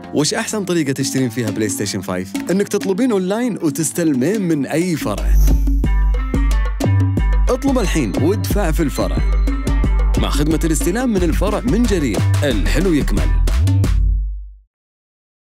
وش أحسن طريقة تشترين فيها بلاي ستيشن 5؟ إنك تطلبين أونلاين وتستلمين من أي فرع. اطلب الحين وادفع في الفرع. مع خدمة الاستلام من الفرع من جرير، الحلو يكمل.